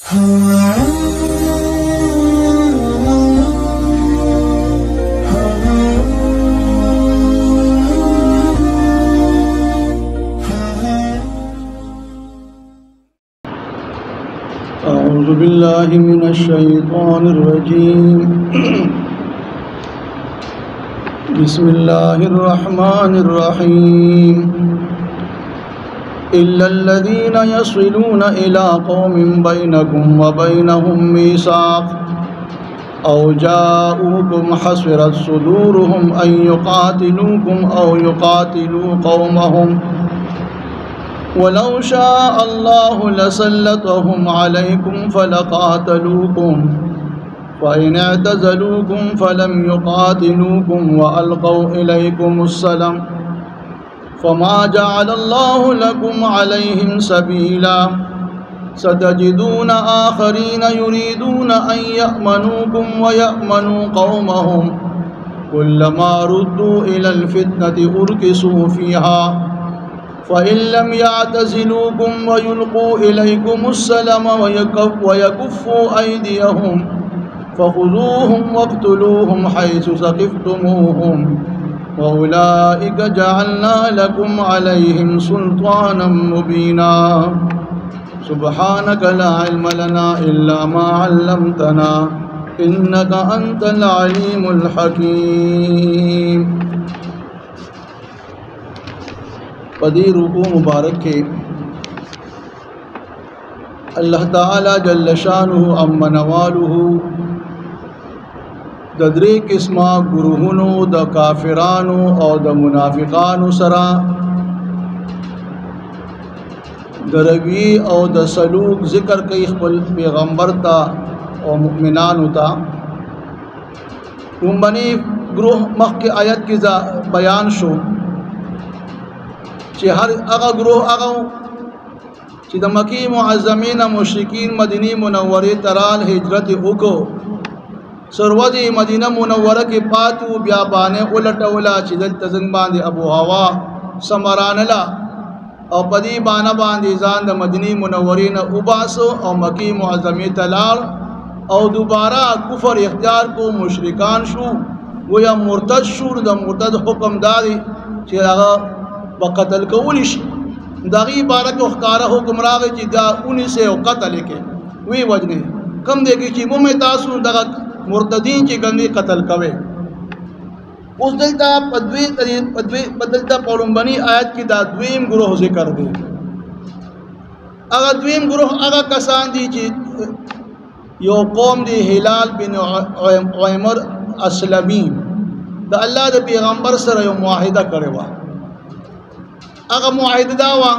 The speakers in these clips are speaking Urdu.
अऊज़ु बिल्लाहि मिनश्शैतानिर रजीम बिस्मिल्लाहिर रहमानिर रहीम इल्लल्लज़ीना यस्विलूना इला कौमिन बैनकुम व बैनहुम मीसाक़ औ जाऊकुम हस्रत सुदूरुहुम अन युक़ातिलूकुम औ युक़ातिलू कौमहुम वलौ शाअ अल्लाहु लसल्लतहुम अलैकुम फलक़ातलूकुम फ़इन अअतज़लूकुम फ़लम युक़ातिलूकुम व अलक़ौ इलैकुमुस्सलाम फ़मा जअलल्लाहु लकुम अलैहिम सबीला सतजिदून आखरीन युरीदून अन यअमनूकुम व यअमनू कौमहुम कुल्लमा रुद्दू इलल फ़ित्नति उरकिसू फ़ीहा फ़इन लम यअतज़िलूकुम व युल्क़ू इलैकुमुस्सलाम व यकुफ़्फ़ू अयदियहुम फ़ख़ुज़ूहुम वक़्तुलूहुम हैसु सक़िफ़्तुमूहुम व उलाइका जअलना लकुम अलैहिम सुल्तानम मुबीना सुब्हानक ला इल्म लना इल्ला मा अल्लमतना इन्नका अंतल अलीमुल हकीम। पदी रुकू मुबारक के अल्लाह ताला जल्ल शानुहु अम्मा नवालुहु ददरे किस्मा गुरुहुनो द काफिरानो और द मुनाफिकानो सरा दरवी और द सलूक ज़िक्र कई खपल पैगम्बर ता और मुमिनान ता बनी ग्रोह मख के आयत की बयान शो कि हर अगा ग्रोह अगा कि द मकी मुअज़्ज़मीन मुशरिकीन मदीनी मुनव्वरे तराल हिजरत उको सरवदी मदीना मुनव्वरा के पातू ब्याबाने उलटवला चिदत तजन बांधे अबू हवा समरानला और पदी बाना बांधे जान द मदीनी मुनव्वरी न उबासो और मकी मुअज़्ज़मी तलाल और दोबारा कुफर इख्तियार को मुशरिकान शू वो या मुर्तद शूर द मुर्तद हुक्मदारी चिरागा बक़तल कौलिश दागी बारक उखकारा हुक्म रागे चिदा उन्हीं से कतल के वी वजने कम देखी कि वो में तासु दगा मुर्तदीन की गंदी कतल कवे उस दिलता पदवी बदलता पौलुम्बनी आयत की दाद्वीम गुरोह जिक्र दे अगर द्वीम गुरोह अगर कसान दी चीज यो कौम दी हिलाल बिन उमर असलमी द अल्लाह दे पैगंबर सर यो मुआहिदा करे वा अगर मुआहिदा वा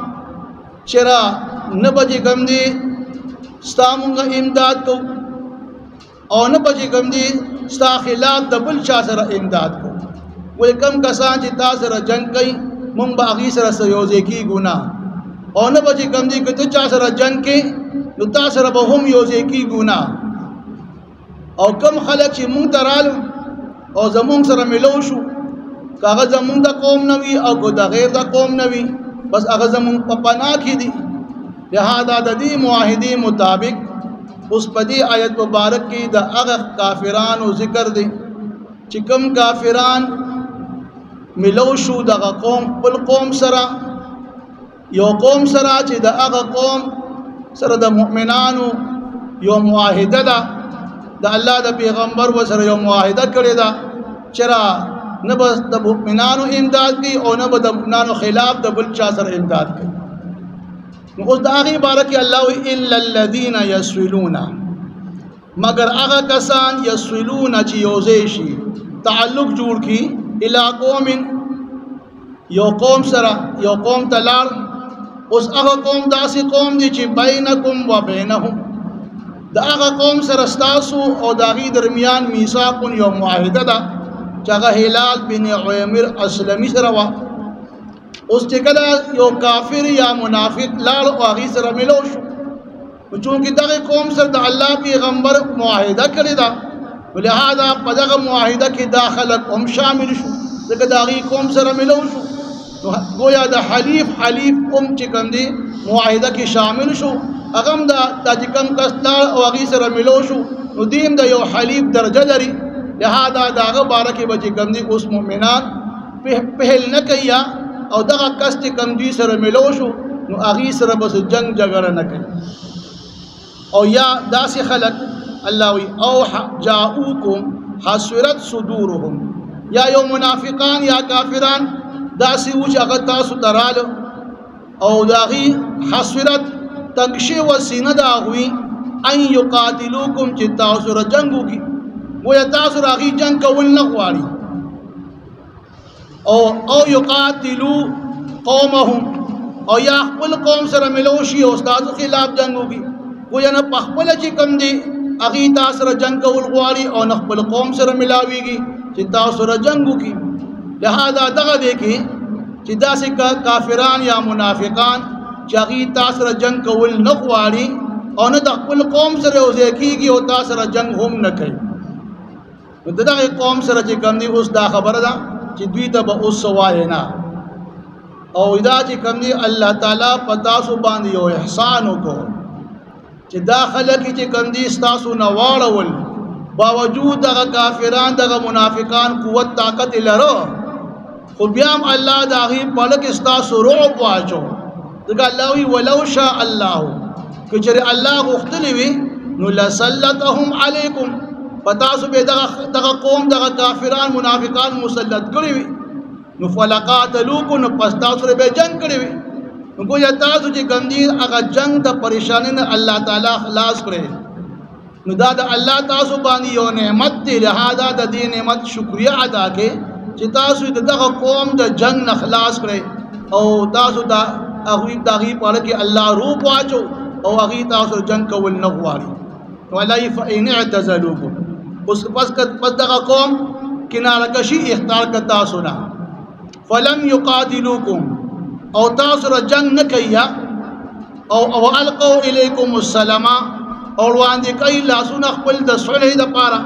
चरा न बजे गमदी स्तामुंगा इमदाद को और न बजे गमदी स्ता खिलाफ दबुल शाह सर इमदाद को वो कम कसान चिता सर जंग कई मुंग बागी सर सयोजे की गुना और न बजे गमदी के तो चा सर जंग के नुता सर बहुम योजे की गुना और कम खलक ची मुंग तराल और जमुंग सर मिलोशु कागज जमुंग दा कौम नवी और को दा गैर दा कौम नवी बस अगर जमुंग पपना की दी लिहाजा ददी मुआहिदी मुताबिक उस पदी आयत मुबारक की द अग काफिरान व ज़िक्र दे चिकम काफिरान मिलोशु द कौम पुल कौम सरा यो कौम सरा ची द अग कौम सर द मुमिनानु यो मुआहिदा द अल्लाह द पैगम्बर व सर यो मुआहिदा करे दा चरा न बस द मुमिनानु इमदाद की और न ब द मुमिनानु खिलाफ द बुलचा सर इमदाद की उस दागी बारक अल्लाह इल्लल्लज़ीना यस्विलूना मगर अगर कसान यस्विलूना ची योजेशी ताल्लुक जुड़ की इला कौमिन यो कौम सरा यो कौम तलाल उस अगर कौम दासी कौम दी ची बैनकुम व बैनहुम द अगर कौम सरस्तासु और दागी दरमियान मीसाकुन यो मुआहिदा दा जगह हिलाल बिन उमर असलमी सरवा उस टिकला यो काफिर या मुनाफिक लाल आगी सर मिलोशु चूँकि दगे कौम सर द अल्लाह पैगम्बर मुआहिदा करे दा लिहाजा पदग मुआहिदा की दाखल कौम शामिल शु दागी कौम सर मिलोशु तो गोया द हलीफ हलीफ चिकंदी मुआहिदा की शामिल शु اغم دا چې کم کس لاړ او هغې سره ملو شو نو دیم د یو حلیف درجه لري لهذا د هغه باره کې به چې کوم دي اوس مؤمنان پهل نه کوي او دغه کس چې کوم دوی سره ملو شو نو هغې سره بس جنگ جګړه نه کوي او یا داسې خلک الله وی او جاءوکم حسرت صدورهم یا یو منافقان یا کافران داسې و چې هغه تاسو ته راله او د هغې حسرت تنګ شوې سینه د هغوی ان یقاتلوکم چې تاسو سره جنګ وکړي گویا تاسو سره هغې جنګ کول نه غواړي او یقاتلو قومهم او یا خپل قوم سره ملو شي او ستاسو خلاف جنګ وکړي گویا نه په خپله چې کوم دی هغې تا سره جنګ کول غواړي او نه خپل قوم سره ملاویږي چې تاسو سره جنګ وکړي لهذا دغه دی کې چې داسې کافران یا منافقان چې هغې تا سره جنګ کول نه غواړي او نه د خپل قوم سره یوځای کېږي او تا سره جنګ هم نه کوي نو د دغې قوم سره چې کوم دی اوس دا خبره ده چې دوی ته به اوس څه وایې نه او دا چې کوم دی الله تعالی په تاسو باندې یو احسان وکړو چې دا خلک چې کوم دي ستاسو نه واړول باوجود دغه کافران دغه منافقان قوت طاقت لرو خو بیا هم الله د هغې په اړه کې ستاسو رعب واچو ځکه الله وایي ولو شاء الله که چېرې الله غوښتلی وي نو لسلطهم علیکم په تاسو به دغه قوم دغه کافران منافقان مسلط کړي وي نو فلقاتلوکم نو پس تاسو سره به جنګ کړی وي نو گویا تاسو چې کوم دي هغه جنګ د پریشانۍ نه الله تعالی خلاص کړی نو دا د الله تاسو باندې یو نعمت دی لهذا د دې نعمت شکریه ادا کړئ چې تاسو د دغه قوم د جنګ نه خلاص کړئ او تاسو د هغوی د هغې په اړه کې الله روب واچو او هغې تاسو جنګ کول نه غواړي نو الله یې فإن اعتزلوکم پس دغه قوم کناره کشي اختیار کړه تاسو نه فلم یقاتلوکم او تاسو را جنگ نه کوي او القوا الیکم السلام او وړاندې کوي لاسونه خپل د صلح دپاره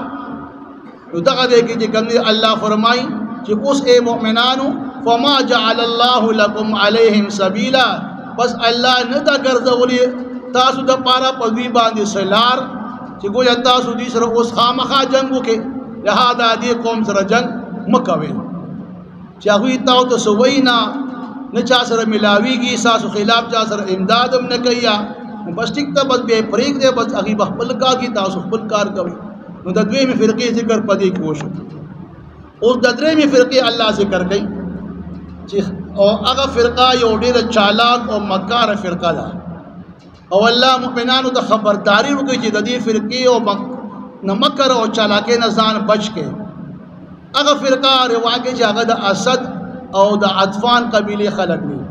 نو دغه دی کې چې کوم دی الله فرمایي چې اوس ای مؤمنانو فما جعل الله لكم عليهم سبیلا بس الله نه دا ګرځولي تاسو دپاره په دوی باندې سلار چې ګویا تاسو دوی سره اوس خامخا جنګ وکړئ لهذا دې قوم سره جنګ مه کوئ چې هغوی تاسو ته څه وایي نه چا سره ملاویږي ستاسو خلاف چا سره امداد هم نه کوي بس ټیک ته بس بیا یې پرېږدی بس هغې به خپل کار کوي تاسو خپل کار کوئ نو د دویمې فرقې ذکر په دې کې وشو اوس د درېیمې فرقې الله ذکر کوي چې او هغه فرقه یو ډېره چالاک او مکاره فرقه ده او الله مؤمنانو ته خبرداری وکړي چې د دې فرقې او مکر او چالاکۍ نه ځان بچ کړي هغه فرقه روا کې چې هغه د اسد او د عطفان قبیلې خلک دي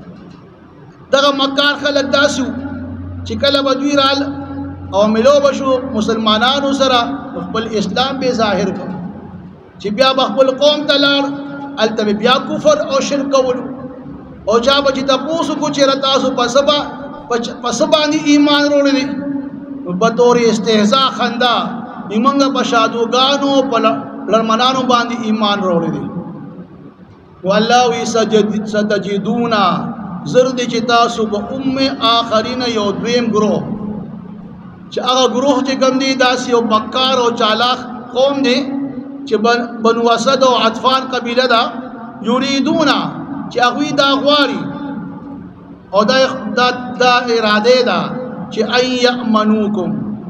دغه مکار خلک داسې وو چې کله به دوی رال او ملو به شو مسلمانانو سره خپل اسلام به ظاهر کړ چې بیا به خپل قوم ته لاړ هلته به بیا کفر او شرک کولو او چا به چې تپوس وکړو چېرې تاسو په څه باندې ایمان راوړی دی په طور استهزا خندا موږ په شادوګانو په لړمنانو باندې ایمان راوړی دی والله وی ستجدونا زرد چې تاسو به آخرین یو دویم گروه چې هغه گروه چې کوم دی داسې یو مکار او چالاک قوم دی چې بنو اسد او عطفان قبیله ده یریدونا چې هغوی دا غواړي او دا اراده ده چې ان یأمنوکم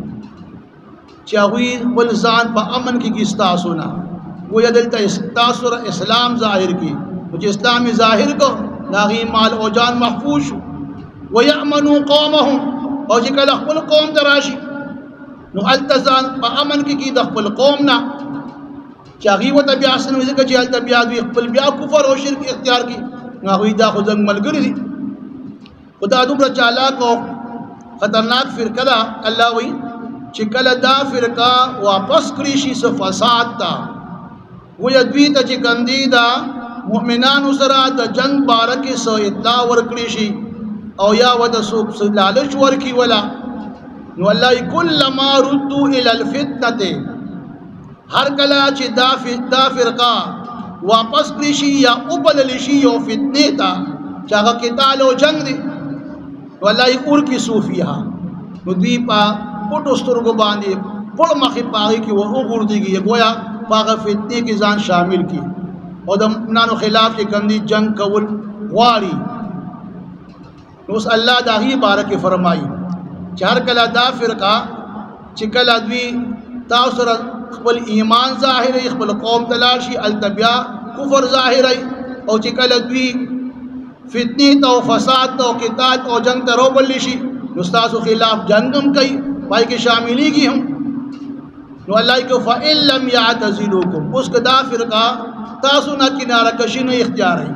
چې هغوی خپل ځان په امن کې ږي ستاسو نه گویا دلته تاسو اسلام ظاهر کی چې اسلام ظاهر کو ناغي مال او جان محفوظ شو ويأمنوا قومهم او چې کله خپل قوم ته راشي نو التزان په امن کې د خپل قوم نه چې هغې ورته بیا حسن وي ځکه چې هلته بیا دوی خپل بیا کفر او شرک اختیار کړي نو هغوی دا خو زموږ ملګري دي خو دا دومره چالاک او خطرناک فرقه ده الله وایي چې کله دا فرقه واپس کړي شي څه فساد ته گویا دوی ته چې کوم دی دا مؤمنانو سره د جنگ باره کې څه اطلاع ورکړي شي او یا ورته څوک څه لالچ ورکړي ولا نو الله کلما ردوا الی الفتنه هر کله چې دا فرقه واپس کړي شي یا وبللی شي یو فتنې ته چې هغه قتال او جنگ دی والله ارکسوا فیها نو دوی په پټو سترګو باندې پړ مخې پاغې کې وغورځېږي گویا په هغه فتنې کې ځان شامل کړي او د مؤمنانو خلاف چې کوم دي جنگ کول غواړي. نو اوس الله د هغې باره کې فرمایي چې هر کله دا فرقه چې کله دوی تاسو سره خپل ایمان ظاهروي خپل قوم ته لاړ شي هلته بیا کفر ظاهروي او چې کله دوی فتنې ته او فساد ته او قتال او جنگ ته راوبللی شي نو ستاسو خلاف جنگ هم کوي پای کې شاملېږي هم. نو الله کو فإن لم يعتزلوكم اوس که دا فرقه تاسو نه کناره کشي نه اختیاروي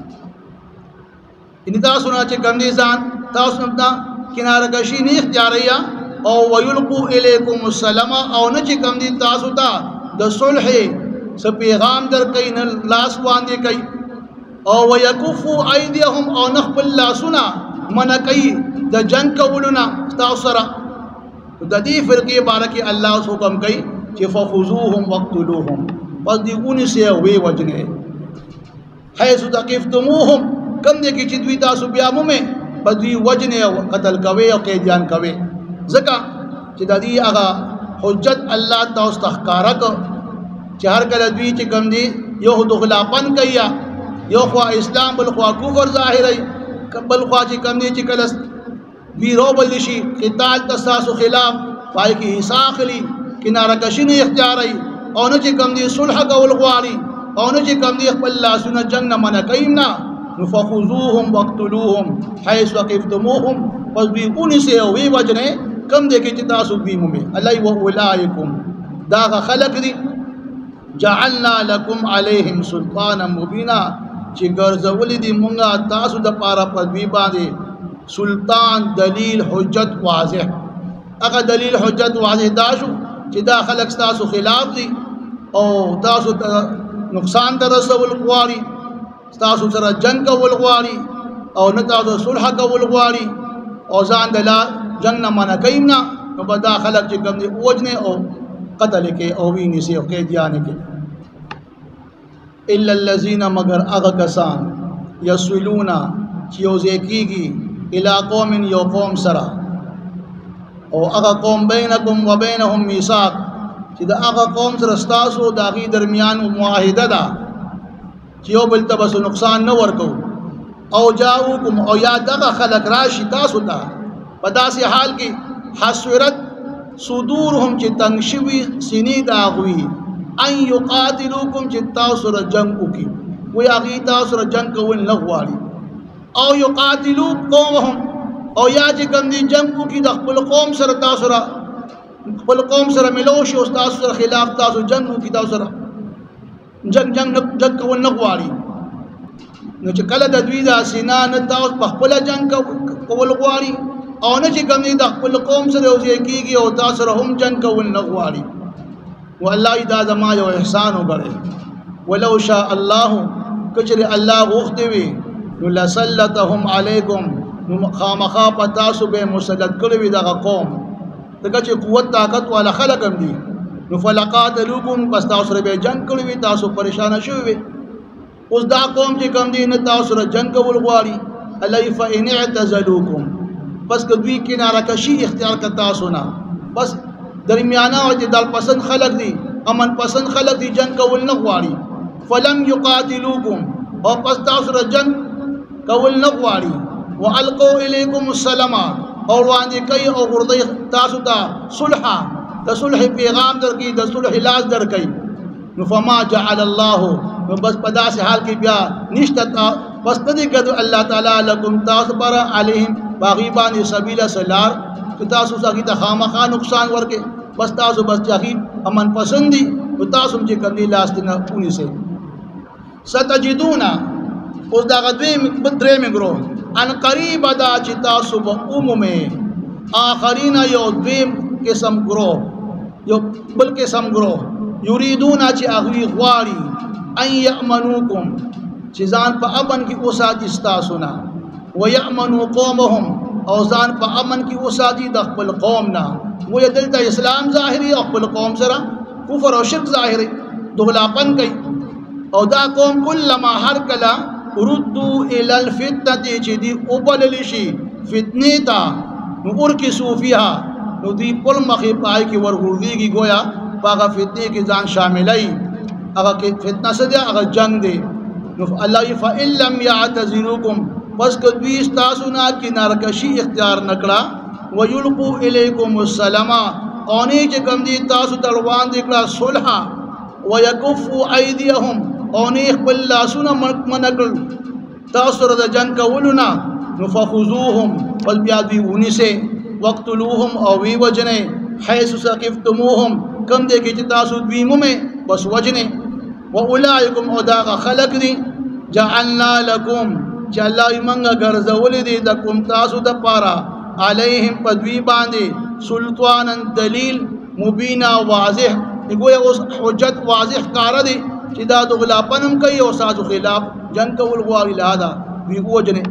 ان تاسو نه چې کوم دي ځان تاسو نه کناره کشي نه اختیاروي او ويلقوا اليكم السلام او نه چې کوم دي تاسو ته د صلح څه پیغام درکوي نه لاس باندې کوي او ويكفوا ايديهم او نخبل لاسونه منع کوي د جنگ کولونه تاسو سره. د دې فرقې باره کې الله حکم کوي چې فخذوهم وقتلوهم پس دی ونیسئ او ویې وژنئ حیث ثقفتموهم کوم دی کې چې دوی تاسو بیا مومئ پس دوی وژنئ او قتل کوئ او قیدیان کوئ ځکه چې د دې هغه حجت الله تاسو ته ښکاره کړ چې هر کله دوی چې کوم دي یو دغلاپن کوي یو خوا اسلام بل خوا کفر ظاهروي بل خوا چې کوم دي چې کله دوی روبل شي قتال تاسو خلاف پای کې حصہ اخلي کناره کشي نه اختیاروي او نه چې کوم دي صلح کول غواړي او نه چې کوم دي خپل لاسونه جنگ نه منع کوي نه فخذوهم واقتلوهم حيث ثقفتموهم پس دوی ونیسئ او ویې وژنئ کم دی کې چې تاسو دوی مومئ. الله واولئکم دا خلق دي جعلنا لكم عليهم سلطانا مبینا چې ګرځولي دي مونږه تاسو د پاره په دوی باندې سلطان دلیل حجت واضح. هغه دلیل حجت واضح دا شو چې دا خلق تاسو خلاف دي او تاسو نقصان ته رسول غواړي تاسو سره جنگ کول غواړي او نه تاسو صلح کول غواړي او ځان د جنگ نه منع کوي نه نو به دا خلق چې کوم دي وژنې او قتل کې او وینیسي او قیدیان کې. الا الذين مگر هغه کسان یصلون چې یوځای کېږي الى قوم یو قوم سره او هغه قوم بینکم و بینهم میثاق چې د هغه قوم سره ستاسو د هغې درمیان معاهده ده چې یو بل ته بس نقصان نه ورکو او جاؤکم او یا دغه خلق راشي تاسو ته په داسې حال کې حسرت صدورهم چې تنګ شوي سینې د هغوی ان یقاتلوکم چې تاسو سره جنګ وکړي وایي هغې تاسو سره جنګ کول نه غواړي او یقاتلو قومهم او یا چې کوم دي جنګ وکړي د خپل قوم سره تاسو سره خپل قوم سره ملو شي او تاسو سره خلاف تاسو جنګ وکړي تاسو سره جنګ کول نه غواړي نو چې کله د دوی د سینا نه تاسو په خپله جنګ کول غواړي او نه چې کوم دي د خپل قوم سره یوځای کېږي او تاسو سره هم جنګ کول نه غواړي. والله دا زما یو احسان وګڼئ ولو شاء الله کچرې الله غوښتې وي نو لسلطهم علیکم نو خامخا په تاسو به مسلط کړی وي دغه قوم ځکه چې قوت طاقت والا خلک هم دي نو فلقاتلوکم پس تاسو سره به جنګ کړی وي تاسو پریشانه شوي وي. اوس دا قوم چې کوم دي نه تاسو سره جنګ کول غواړي الله فإن اعتزلوکم پس که دوی کناره کشي اختیار کړه تاسو نه بس درمیانه او اعتدال پسند خلق دي امن پسند خلق دي جنگ کول نه غواړي فلم یقاتلوکم او پس تاسو سره جنگ کول نه غواړي والقوا الیکم السلام او وړاندې کوي او غردي تاسو ته صلح د صلح پیغام درکړي د صلح لاس درکړي نو فما جعل الله نو بس په داسې حال کې بیا نشته بس نه دی ګرځو الله تعالی لکم تاسو پر علیهم باغی باندې سبیل سلار چې تاسو هغې ته خامخا نقصان ورکړي بس تاسو بس چې هغې امن پسند دي نو تاسو هم چې کوم دي لاس نه ونیسئ. ستجدون اوس دغه درېیمې ګروه ان قریبه ده چې تاسو به ومومئ آخرین یو دویم قسم ګروه یو بل قسم ګروه یریدون چې هغوی غواړي ان یأمنوکم چې ځان په امن کې وساتي ستاسو نه ویأمنوا قومهم او ځان په امن کې وساتي د خپل قوم نه وایي دلته اسلام ظاهري او خپل قوم سره کفر او شرک ظاهري دغلاپن کوي او دا قوم کلما هر کله ردو الى الفتنه چې دی وبلل شي فتنې ته نو ارکسو فیہا نو دی پل مخی پائی کی ورغردی کی گویا پاگا فتنے کی جان شاملی اگر فتنہ سے دیا اگر جنگ دے نو اللہ فَإِن لَمْ يَعْتَزِلُوكُمْ پس کدوی استاسونا کی نارکشی اختیار نکڑا وَيُلْقُوا إِلَيْكُمُ السَّلَمَا اونی چے کم دی تاسو تروان دکڑا صلحا وَيَكُفُّوا أَيْدِيَهُمْ اونی اخبر لاسونا منکل تاسو رد جنگ کولونا نفخذوهم پس بیادوی اونی سے وقتلوهم اوی وجنے حیث سقفتموهم کم دے کی تاسو دویمو میں بس وجنے وَأُولَئِكُمْ اُدَاغَ خَلَقْ دی جَعَلْنَا لَكُمْ چا اللہ منگا گرزولی دی دکم تاسو دا پارا علیہم پدوی باندے سلطانا دلیل مبینہ واضح گویا اس حجت واضح کارا دی چی دا دغلاپنم کئی اور سازو خلاف جنگ کول غواری لہذا ویگو جنے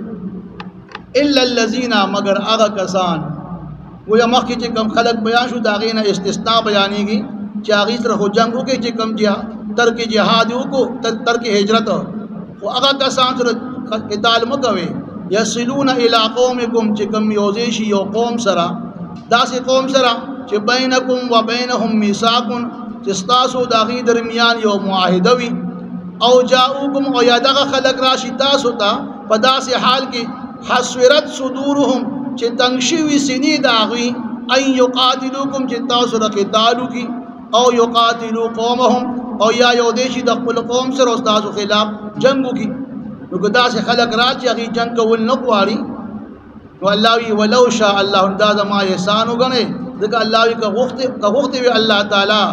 إِلَّا الَّذِينَ مگر آغا کسان گویا مخی چی کم خلق بیان شو داغین استثناء بیانی گی چی آغی طرح جنگو کے چی کم ترک جہادیو کو ترک ہجرت و آغا کسان سر قتال مکوے یسلون الى قومکم چی کم یوزیشی یو قوم سرا داسی قوم سرا چی بینکم و بینہم میساکن چستاسو داغی درمیان یو معاہدوی او جاؤکم او یادغا خلق راشی تاسو تا پدا سے حال کی حسورت صدورهم چی تنگشوی سنی داغوی این یقاتلوکم چی تاسو را قتالو کی او یقاتلو قومهم او یا یودیشی دقل قوم سر استاسو خلاف جنگو کی نو دا سے خلق راچی اگی جنگ کول نقواری نو اللہ وی ولو شاء اللہ اندازہ ما احسانو گنے دیکھا اللہ وی کا غخت وی اللہ تعالی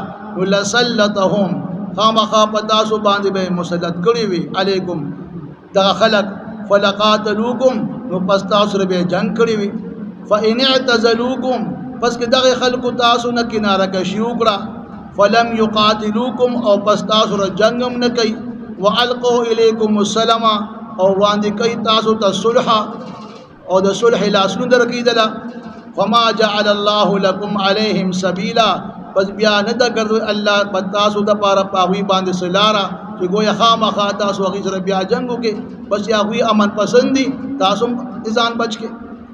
لسلطهم خام خواب تاسو باندے بے مسلط کری وی علیکم دا خلق فلقاتلوکم نو پس تاسو بے جنگ کری وی فَإِنِ اعْتَزَلُوكُمْ پس کہ دغی خلق تاسو نکنارہ کشیو کرا فَلَمْ يُقَاتِلُوكُمْ او پس تاسو را جنگم نکی وَعَلْقُوا إِلَيْكُمُ السَّلَمَا او واندی کئی تاسو تا صلحا او دا صلح لاسنو در کی دلا فَمَا جَعَلَ اللَّهُ لَكُمْ عَلَيْهِمْ سَبِيلًا پس بیا ندا کرد اللہ تاسو دا پارا پاوی باندے سلارا کہ گویا خام خواہ تاسو اغیز را بیا جنگو کے بس یا ہوئی امن پسندی تاسو ازان بچ کے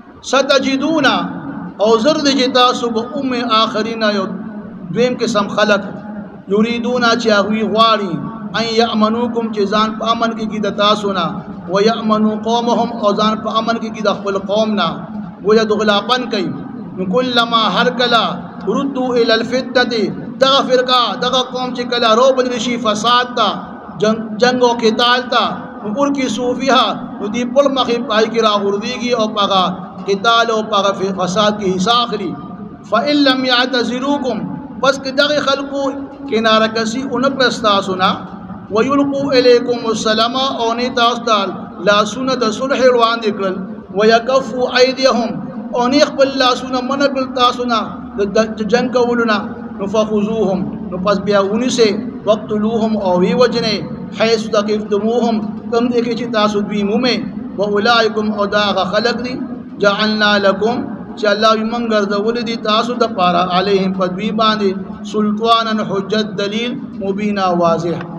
ستجدونا او زرد جی تاسو با ام آخرین یو دویم قسم خلق یریدونا چی اغوی غواری ان یأمنوکم چی زان پا امن کی دا تاسونا ویأمنو قومهم او زان پا امن کی دا خپل قومنا گویا دغلاپن کئی نکلما ہر کلا ردو الى الفتتی دغا فرقہ دغا قوم چی کلا رو بدرشی فساد تا جنگ و قتال تا نکر کی صوفیہ ندی پل مخیب پائی کی راغردیگی او پاگا قتال او پاگا فساد کی حساق لی فَإِن لَمْ يَعْتَزِلُوكُمْ پس کہ دغی خلقو کنارہ کسی انپرستا سنا وَيُلْقُوا إِلَيْكُمُ السَّلَمَا اونی تاستال لا سنت صلح روان دکرل وَيَكَفُّوا أَيْدِيَهُمْ اونی اقبل لا سنت منکل تاسنا جنگ کولنا نفخذوهم نپس بیاونی سے وقتلوهم اوہی وجنے حیث تقفتموهم کم دیکھے چی تاسو دویمو میں وَأُولَئِكُمْ اُدَاغَ خَلَقْ دی جَعَلْنَا لَكُمْ چی اللہ وی منگر دول دی تاسو دا پارا علیہم پدوی باندے سلطانا حجت دلیل مبینہ واضح